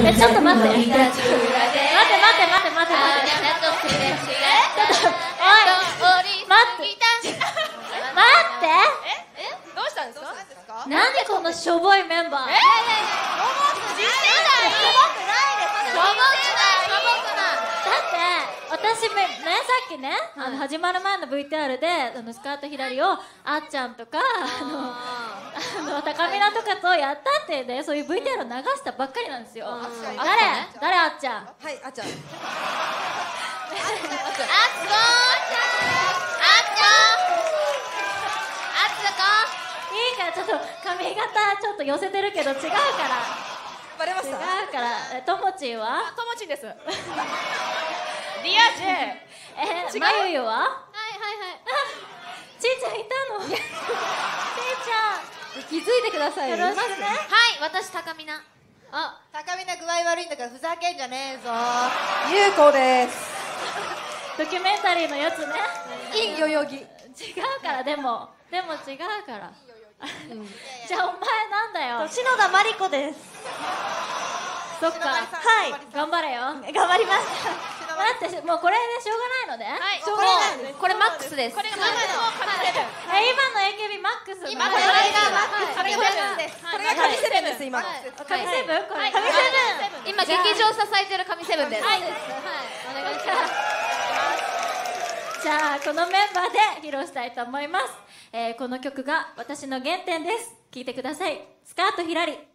ちょっと待って。待って待って待って待って待って。ちょっと、おい。待って。 どうしたんですか？ なんでこんなしょぼいメンバー？だって私ね、さっきね、始まる前の VTR でスカートひらりをあっちゃんとか高見菜とかとやったってね、そういう VTR を流したばっかりなんですよ。誰あっちゃん？ はい、あっちゃん。 いいからちょっと髪型ちょっと寄せてるけど違うから。 バレました？ 違うから。ともちんは？ ともちんです。リア充。まゆゆは？はいはいはい。ちーちゃんいたの？ちーちゃん気づいてください。 よろしくね。 はい、私高見菜。 あ、高見菜具合悪いんだからふざけんじゃねえぞ。 ゆうこです。 ドキュメンタリーのやつね。 いい代々木。 違うからでも違うから。じゃあお前なんだよ。 篠田麻里子です。 そっか。 はい。 頑張れよ。 頑張ります。 だってもうこれでしょうがないので。 はい。 しょうがないです。 これマックスです。 これがマックス。 今の AKB マックス。 今これがマックス。これが神セブンです。今。 神セブン？これ。 神セブン。今劇場支えてる神セブンです。 はい。お願いします。じゃあこのメンバーで披露したいと思います。この曲が私の原点です。聴いてください。スカートひらり。